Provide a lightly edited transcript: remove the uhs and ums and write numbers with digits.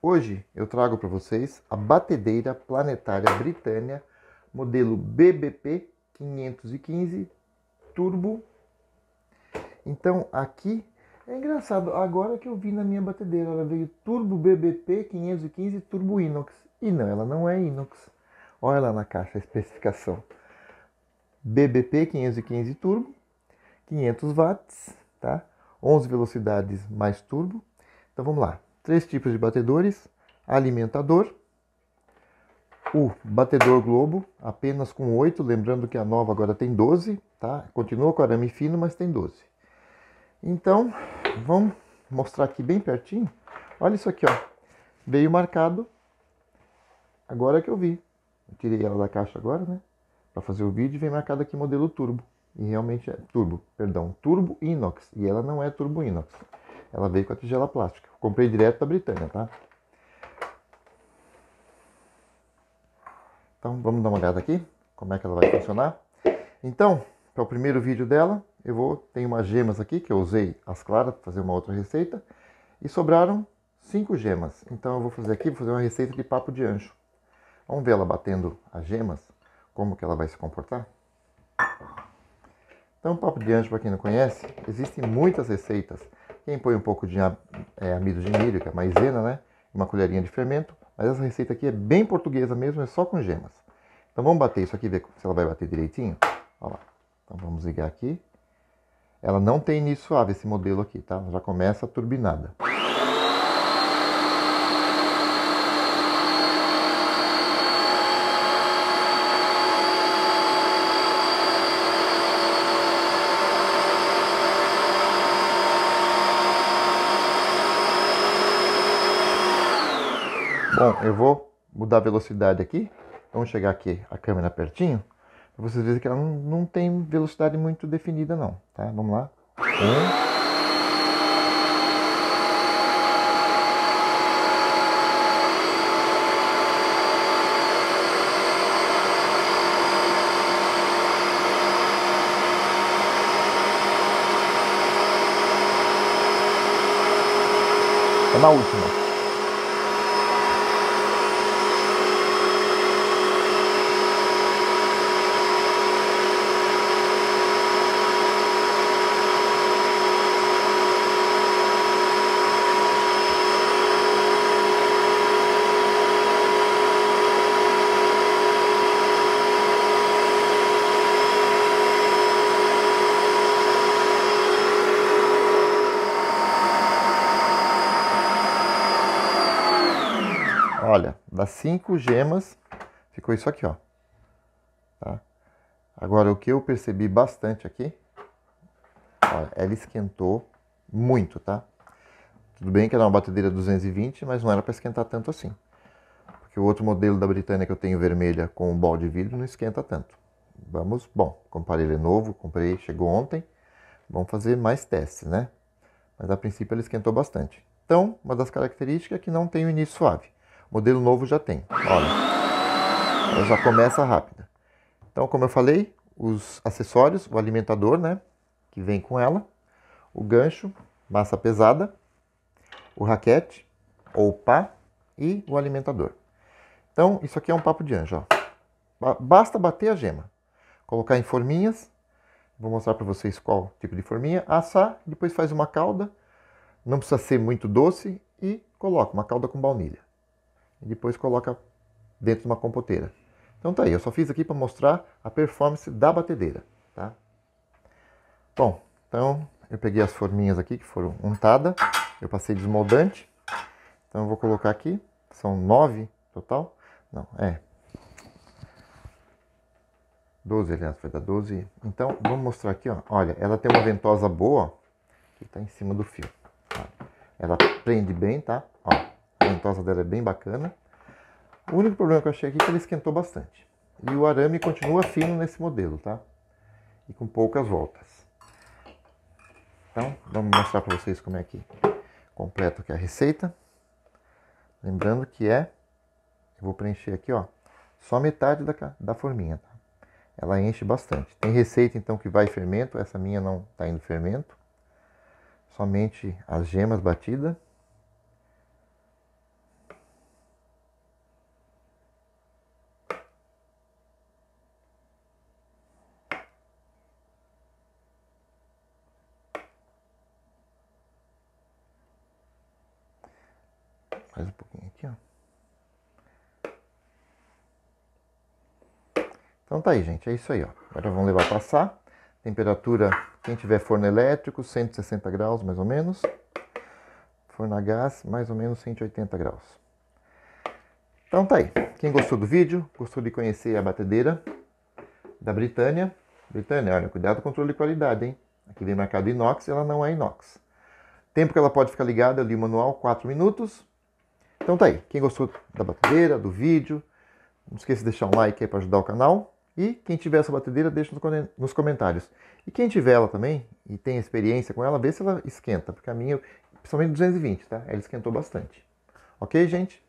Hoje eu trago para vocês a batedeira planetária Britânia, modelo BBP 515 Turbo. Então aqui é engraçado, agora que eu vi na minha batedeira, ela veio Turbo BBP 515 Turbo Inox. E não, ela não é inox. Olha lá na caixa a especificação. BBP 515 Turbo, 500 watts, tá? 11 velocidades mais turbo. Então vamos lá. 3 tipos de batedores, alimentador, o batedor globo, apenas com 8, lembrando que a nova agora tem 12, tá? Continua com arame fino, mas tem 12. Então, vamos mostrar aqui bem pertinho. Olha isso aqui, ó. Veio marcado, agora que eu vi. Eu tirei ela da caixa agora, né? Para fazer o vídeo, vem marcado aqui modelo turbo. E realmente é turbo inox. E ela não é turbo inox. Ela veio com a tigela plástica. Comprei direto da Britânia, tá? Então, vamos dar uma olhada aqui, como é que ela vai funcionar. Então, para o primeiro vídeo dela, tenho umas gemas aqui, que eu usei as claras para fazer uma outra receita. E sobraram 5 gemas. Então, eu vou fazer uma receita de papo de anjo. Vamos ver ela batendo as gemas, como que ela vai se comportar. Então, papo de anjo, para quem não conhece, existem muitas receitas. Quem põe um pouco de amido de milho, que é maisena, né? Uma colherinha de fermento. Mas essa receita aqui é bem portuguesa mesmo, é só com gemas. Então vamos bater isso aqui, ver se ela vai bater direitinho. Olha lá. Então vamos ligar aqui. Ela não tem início suave, esse modelo aqui, tá? Já começa turbinada. Bom, eu vou mudar a velocidade aqui. Vamos chegar aqui a câmera pertinho. Para vocês verem que ela não tem velocidade muito definida não, tá? Vamos lá. Tá na última. Olha, das 5 gemas, ficou isso aqui, ó. Tá? Agora, o que eu percebi bastante aqui, olha, ela esquentou muito, tá? Tudo bem que era uma batedeira 220, mas não era para esquentar tanto assim. Porque o outro modelo da Britânia que eu tenho vermelha com o balde de vidro não esquenta tanto. Bom, comprei ele novo, chegou ontem. Vamos fazer mais testes, né? Mas a princípio ele esquentou bastante. Então, uma das características é que não tem o início suave. O modelo novo já tem. Olha, ela já começa rápida. Então, como eu falei, os acessórios, o alimentador, né, que vem com ela, o gancho, massa pesada, o raquete ou pá e o alimentador. Então, isso aqui é um papo de anjo, ó. Basta bater a gema, colocar em forminhas, vou mostrar para vocês qual tipo de forminha, assar, depois faz uma calda, não precisa ser muito doce e coloca uma calda com baunilha. E depois coloca dentro de uma compoteira. Então tá aí, eu só fiz aqui para mostrar a performance da batedeira, tá? Bom, então eu peguei as forminhas aqui que foram untadas, eu passei desmoldante. Então eu vou colocar aqui, são 9 total. Não, 12, aliás, vai dar 12. Então vamos mostrar aqui, ó. Olha, ela tem uma ventosa boa, que tá em cima do fio. Ela prende bem, tá? Ó, a ventosa dela é bem bacana. O único problema que eu achei aqui é que ele esquentou bastante. E o arame continua fino nesse modelo, tá? E com poucas voltas. Então, vamos mostrar para vocês como é que completa aqui a receita. Lembrando que eu vou preencher aqui, ó, só metade da forminha, tá? Ela enche bastante. Tem receita, então, que vai fermento. Essa minha não tá indo fermento. Somente as gemas batidas. Mais um pouquinho aqui, ó. Então tá aí, gente, é isso aí, ó. Agora vamos levar a passar. Temperatura, quem tiver forno elétrico, 160 graus mais ou menos. Forno a gás, mais ou menos 180 graus. Então tá aí. Quem gostou do vídeo, gostou de conhecer a batedeira da Britânia. Britânia, olha, cuidado com o controle de qualidade, hein? Aqui vem marcado inox, ela não é inox. Tempo que ela pode ficar ligada, eu li o manual, 4 minutos. Então tá aí. Quem gostou da batedeira, do vídeo, não esqueça de deixar um like aí para ajudar o canal. E quem tiver essa batedeira, deixa nos comentários. E quem tiver ela também, e tem experiência com ela, vê se ela esquenta. Porque a minha, principalmente 220, tá? Ela esquentou bastante. Ok, gente?